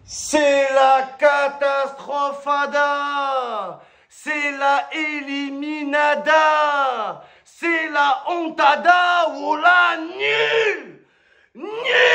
C'est la catastrophada, c'est la eliminada, c'est la hontada, oh là, nul, nul,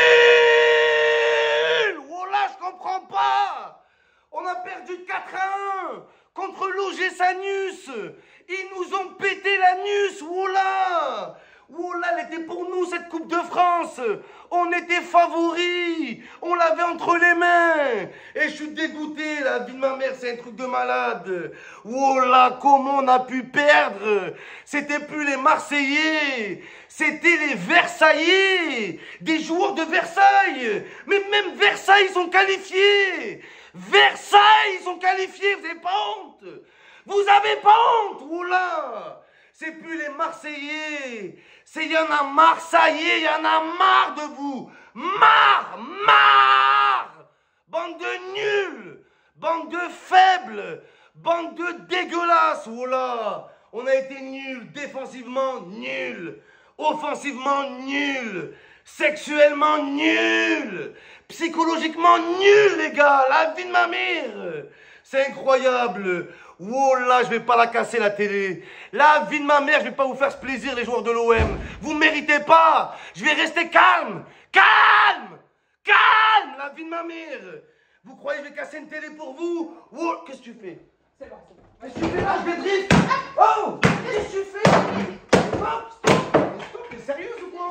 oh là, je comprends pas. On a perdu 4-1 contre l'OGC Sanus, ils nous ont pété l'anus, oh là. Oh là, elle était pour nous cette Coupe de France. On était favoris. On l'avait entre les mains. Et je suis dégoûté, la vie de ma mère, c'est un truc de malade. Oh là, comment on a pu perdre? C'était plus les Marseillais. C'était les Versaillais. Des joueurs de Versailles. Mais même Versailles, ils sont qualifiés. Versailles, ils sont qualifiés. Vous n'avez pas honte? Vous avez pas honte? Oh là. C'est plus les Marseillais, c'est il y en a marre, ça y est, il y en a marre de vous. Marre, marre. Bande de nuls, bande de faibles, bande de dégueulasses. Oh là, on a été nuls, défensivement nuls, offensivement nuls, sexuellement nuls, psychologiquement nuls les gars, la vie de ma mère. C'est incroyable. Oh là, je vais pas la casser la télé. La vie de ma mère, je vais pas vous faire ce plaisir les joueurs de l'OM. Vous méritez pas. Je vais rester calme. Calme. Calme, la vie de ma mère. Vous croyez que je vais casser une télé pour vous? Oh, qu'est-ce que tu fais? C'est bon, c'est bon. Qu'est-ce que tu fais là? Je vais drift. Oh, qu'est-ce que tu fais? Stop, stop. Stop, t'es sérieuse ou quoi?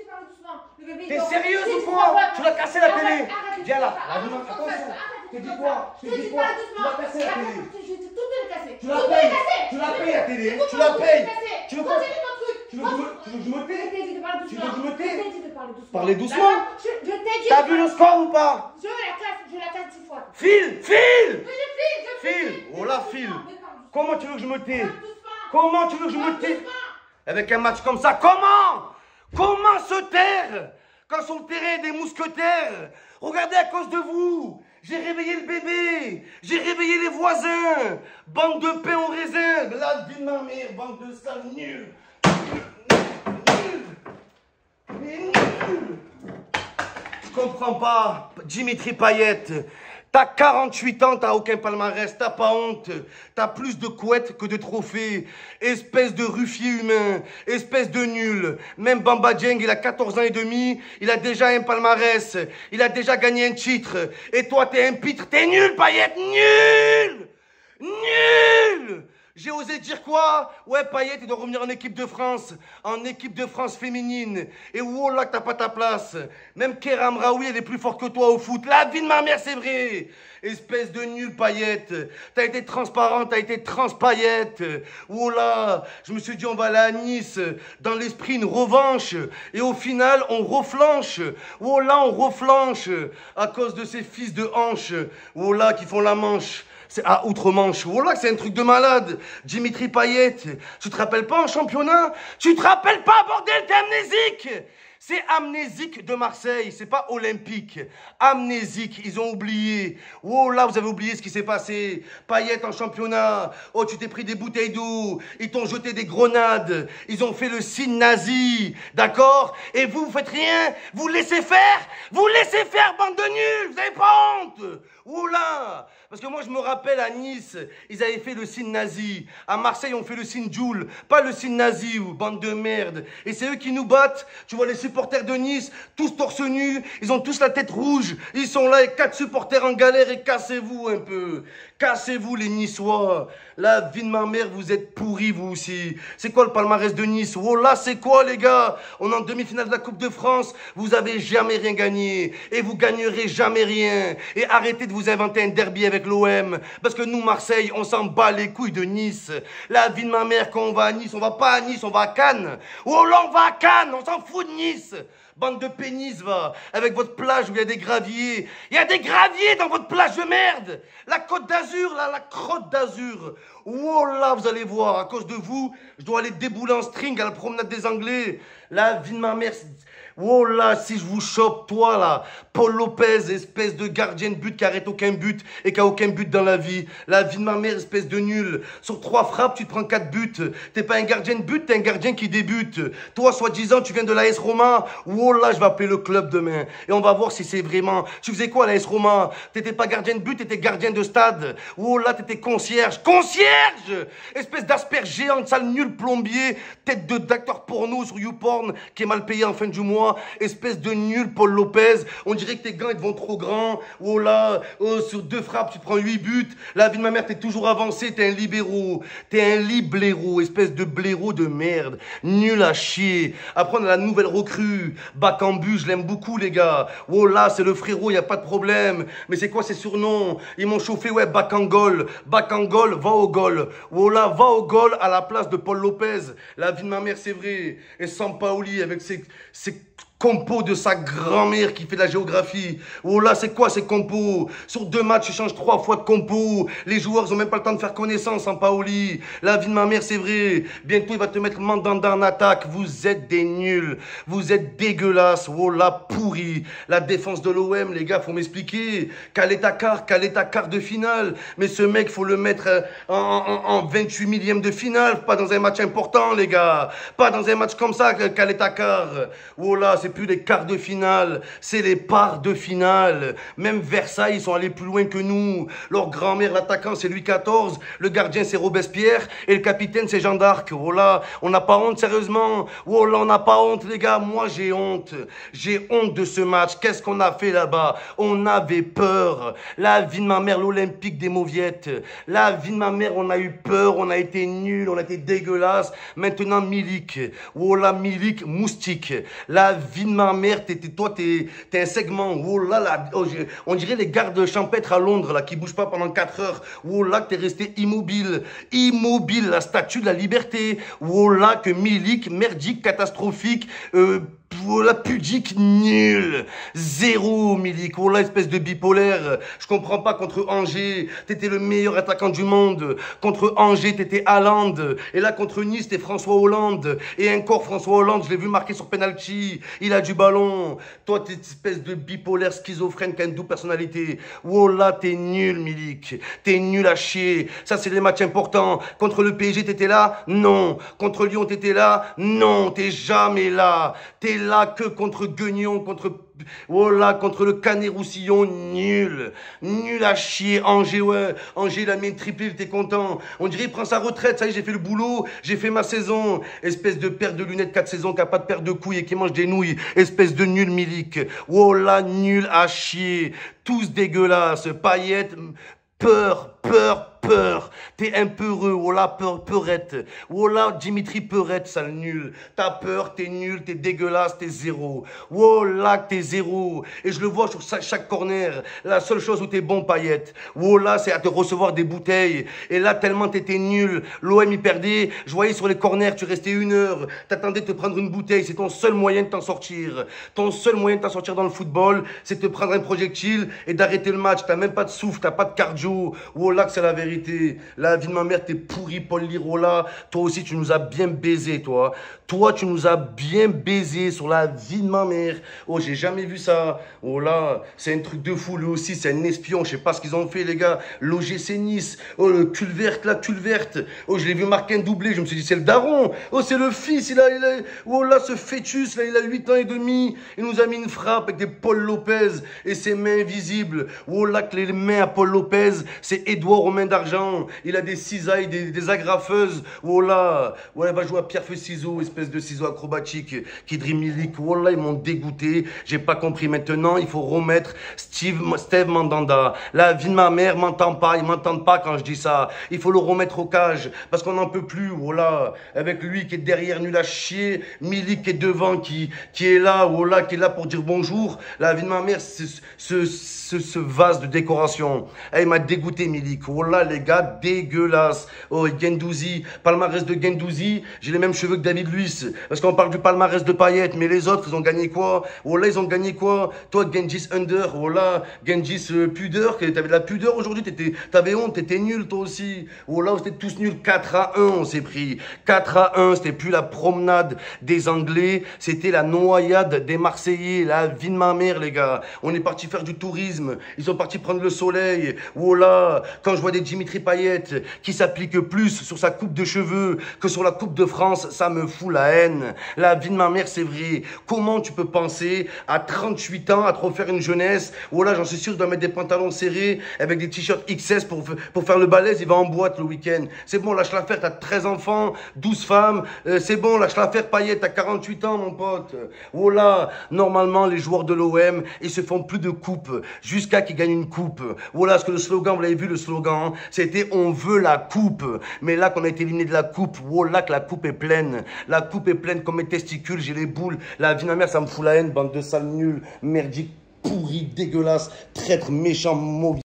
T'es sérieuse ou quoi? Tu vas casser la télé. Viens là. Attention. Je te dis quoi? Je te dis quoi? Tu vas casser la télé. Tu la payes. Tu la payes la télé. Tu la payes. Tu veux quoi? Tu veux que je me tais? Tu veux que je me tais? Parlez doucement. T'as vu le score ou pas? Je la casse 10 fois. File, file. Mais je file. Oh là, file. Comment tu veux que je me tais? Comment tu veux que je me tais? Avec un match comme ça, comment? Comment se taire quand sur le terrain des mousquetaires? Regardez, à cause de vous, j'ai réveillé le bébé, j'ai réveillé les voisins. Bande de pain au raisin, la vie de ma mère, bande de sales nuls. Nuls. Mais nuls. Je comprends pas, Dimitri Payet. T'as 48 ans, t'as aucun palmarès, t'as pas honte. T'as plus de couettes que de trophées. Espèce de ruffier humain, espèce de nul. Même Bamba Dieng, il a 14 ans et demi, il a déjà un palmarès. Il a déjà gagné un titre. Et toi, t'es un pitre, t'es nul, Payet, nul. Nul. J'ai osé dire quoi? Ouais, Payet, il doit revenir en équipe de France féminine. Et oh là que t'as pas ta place. Même Kéram Raoui, elle est plus forte que toi au foot. La vie de ma mère, c'est vrai. Espèce de nul, Payet. T'as été transparent, t'as été transpayet. Oh là, je me suis dit, on va aller à Nice. Dans l'esprit, une revanche. Et au final, on reflanche. Oh là, on reflanche. À cause de ces fils de hanche. Oh là, qui font la manche. C'est à outre-Manche. Voilà, c'est un truc de malade. Dimitri Payet, tu te rappelles pas en championnat? Tu te rappelles pas, bordel, t'es amnésique. C'est amnésique de Marseille, c'est pas olympique. Amnésique, ils ont oublié. Oh là, vous avez oublié ce qui s'est passé. Payet en championnat. Oh, tu t'es pris des bouteilles d'eau. Ils t'ont jeté des grenades. Ils ont fait le signe nazi. D'accord? Et vous faites rien? Vous laissez faire? Vous laissez faire, bande de nuls. Vous avez pas honte? Oh là! Parce que moi, je me rappelle à Nice, ils avaient fait le signe nazi. À Marseille, on fait le signe Joule. Pas le signe nazi, ou bande de merde. Et c'est eux qui nous battent. Tu vois les supporters de Nice, tous torse nus. Ils ont tous la tête rouge. Ils sont là et 4 supporters en galère. Et cassez-vous un peu. Cassez-vous les Niçois. La vie de ma mère, vous êtes pourris vous aussi. C'est quoi le palmarès de Nice? Oh là, c'est quoi les gars? On est en demi-finale de la Coupe de France. Vous avez jamais rien gagné. Et vous gagnerez jamais rien. Et arrêtez de vous inventer un derby avec l'OM. Parce que nous, Marseille, on s'en bat les couilles de Nice. La vie de ma mère, quand on va à Nice, on va pas à Nice, on va à Cannes. Oh là, on va à Cannes, on s'en fout de Nice. Bande de pénis, va, avec votre plage où il y a des graviers. Il y a des graviers dans votre plage de merde. La Côte d'Azur, là, la crotte d'Azur. Oh là, vous allez voir, à cause de vous, je dois aller débouler en string à la promenade des Anglais. La vie de ma mère. Oh là, si je vous chope, toi là, Paul Lopez, espèce de gardien de but qui arrête aucun but et qui a aucun but dans la vie de ma mère, espèce de nul. Sur 3 frappes, tu te prends 4 buts. T'es pas un gardien de but, t'es un gardien qui débute. Toi, soi-disant, tu viens de l'AS Roma. Oh là, je vais appeler le club demain et on va voir si c'est vraiment. Tu faisais quoi à l'AS Roma? T'étais pas gardien de but, t'étais gardien de stade. Oh là, t'étais concierge. Concierge! Espèce d'asperge géante, sale nul plombier, tête d'acteur porno sur YouPorn qui est mal payé en fin du mois. Espèce de nul, Paul Lopez. On dirait que tes gants ils te vont trop grands. Oh là, oh, sur 2 frappes, tu te prends 8 buts. La vie de ma mère, t'es toujours avancé. T'es un libéraux. T'es un libléro. Espèce de blaireau de merde. Nul à chier. Après, on a la nouvelle recrue. Bakambu, je l'aime beaucoup, les gars. Oh là, c'est le frérot, y a pas de problème. Mais c'est quoi ces surnoms? Ils m'ont chauffé, ouais, Bakangol. Bakangol, va au goal. Oh là, va au goal à la place de Paul Lopez. La vie de ma mère, c'est vrai. Et Sampaoli avec ses compos de sa grand-mère qui fait de la géographie. Oh là, c'est quoi ces compos? Sur 2 matchs, tu changes 3 fois de compos. Les joueurs ont même pas le temps de faire connaissance en Paoli. La vie de ma mère, c'est vrai. Bientôt, il va te mettre Mandanda en attaque. Vous êtes des nuls. Vous êtes dégueulasses. Oh là, pourri. La défense de l'OM, les gars, faut m'expliquer. Quel est ta quart de finale? Mais ce mec, faut le mettre en 28 millième de finale. Pas dans un match important, les gars. Pas dans un match comme ça, quel est ta quart? Oh là, c'est plus les quarts de finale, c'est les parts de finale. Même Versailles, ils sont allés plus loin que nous. Leur grand-mère, l'attaquant, c'est Louis XIV. Le gardien, c'est Robespierre. Et le capitaine, c'est Jeanne d'Arc. Oh là, on n'a pas honte, sérieusement. Oh là, on n'a pas honte, les gars. Moi, j'ai honte. J'ai honte de ce match. Qu'est-ce qu'on a fait là-bas? On avait peur. La vie de ma mère, l'Olympique des Mauviettes. La vie de ma mère, on a eu peur. On a été nuls. On a été dégueulasses. Maintenant, Milik. Oh là, Milik, moustique. La vie de ma mère, toi, t'es un segment. Oh là là, oh, on dirait les gardes champêtres à Londres, là, qui bougent pas pendant 4 heures. Oh là, que t'es resté immobile. Immobile, la statue de la liberté. Oh là, que Milik, merdique, catastrophique, voilà, pudique, nul. 0, Milik. Voilà, espèce de bipolaire. Je comprends pas, contre Angers, t'étais le meilleur attaquant du monde. Contre Angers, t'étais Haaland. Et là, contre Nice, t'es François Hollande. Et encore François Hollande, je l'ai vu marquer sur penalty. Il a du ballon. Toi, t'es une espèce de bipolaire schizophrène qui a une double personnalité. Voilà, t'es nul, Milik. T'es nul à chier. Ça, c'est des matchs importants. Contre le PSG, t'étais là? Non. Contre Lyon, t'étais là? Non. T'es jamais là. T'es là que contre Guignon, contre le Canet-Roussillon, nul. Nul à chier. Angers, ouais. Angers, il a mis une triplé, il était content. On dirait, il prend sa retraite. Ça y est, j'ai fait le boulot. J'ai fait ma saison. Espèce de paire de lunettes 4 saisons qui a pas de paire de couilles et qui mange des nouilles. Espèce de nul, Milik. Oh là, nul à chier. Tous dégueulasses. Paillettes. Peur. T'es un peu heureux. Oh là, peurette. Oh là, Dimitri Peurette, sale nul. T'as peur, t'es nul, t'es dégueulasse, t'es 0. Oh là, t'es 0. Et je le vois sur chaque corner. La seule chose où t'es bon, Payette. Oh là, c'est à te recevoir des bouteilles. Et là, tellement t'étais nul. L'OM y perdait. Je voyais sur les corners, tu restais 1 heure. T'attendais de te prendre une bouteille. C'est ton seul moyen de t'en sortir. Ton seul moyen de t'en sortir dans le football, c'est de te prendre un projectile et d'arrêter le match. T'as même pas de souffle, t'as pas de cardio. Oh là, que c'est la vérité. La vie de ma mère, t'es pourri, Paul Lirola. Toi aussi, tu nous as bien baisé, toi. Toi, tu nous as bien baisé sur la vie de ma mère. Oh, j'ai jamais vu ça. Oh là, c'est un truc de fou. Lui aussi, c'est un espion. Je sais pas ce qu'ils ont fait, les gars. L'OGC Nice. Oh, le Culvert, la Culverte. Oh, je l'ai vu marquer un doublé. Je me suis dit, c'est le daron. Oh, c'est le fils. Oh là, ce fœtus, là, il a 8 ans et demi. Il nous a mis une frappe avec des Paul Lopez et ses mains invisibles. Oh là, que les mains à Paul Lopez, c'est Édouard aux mains d'argent. Il a des cisailles, des agrafeuses. Oh là, ouais, il va jouer à pierre-feu-ciseaux, espèce de ciseaux acrobatiques qui dribble Milik. Oh là, ils m'ont dégoûté. J'ai pas compris. Maintenant, il faut remettre Steve Mandanda. La vie de ma mère m'entend pas. Ils m'entendent pas quand je dis ça. Il faut le remettre au cage parce qu'on n'en peut plus. Oh là, avec lui qui est derrière, nul à chier. Milik qui est devant, qui est là. Oh là, qui est là pour dire bonjour. La vie de ma mère, ce vase de décoration. Il m'a dégoûté, Milik. Oh là, les les gars, dégueulasse. Oh, et Guendouzi, palmarès de Guendouzi, j'ai les mêmes cheveux que David Luiz. Parce qu'on parle du palmarès de Payet, mais les autres, ils ont gagné quoi? Oh là, ils ont gagné quoi? Toi, Genghis Under, oh là, Genghis Pudeur, t'avais de la pudeur aujourd'hui, t'avais honte, t'étais nul toi aussi. Oh là, c'était tous nuls, 4-1, on s'est pris. 4-1, c'était plus la promenade des Anglais, c'était la noyade des Marseillais, la vie de ma mère, les gars. On est parti faire du tourisme, ils sont partis prendre le soleil. Oh là, quand je vois des Dimitri Payet qui s'appliquent plus sur sa coupe de cheveux que sur la Coupe de France, ça me fout la haine. La vie de ma mère, c'est vrai. Comment tu peux penser à 38 ans à te refaire une jeunesse? Oh là, j'en suis sûr, je dois mettre des pantalons serrés avec des t-shirts XS pour faire le balèze, il va en boîte le week-end. C'est bon, lâche l'affaire, t'as 13 enfants, 12 femmes, c'est bon, lâche l'affaire, Payet, t'as 48 ans, mon pote. Oh là, normalement, les joueurs de l'OM, ils se font plus de coupes jusqu'à qu'ils gagnent une coupe. Oh là, parce que le slogan, vous l'avez vu, le slogan, c'était « On veut la coupe ». Mais là, qu'on a été éliminé de la coupe, oh là, que la coupe est pleine. La coupe est pleine comme mes testicules, j'ai les boules. La vie de ma mère, ça me fout la haine, bande de sales nuls, merdiques, pourris, dégueulasses, traîtres, méchants, mauvais.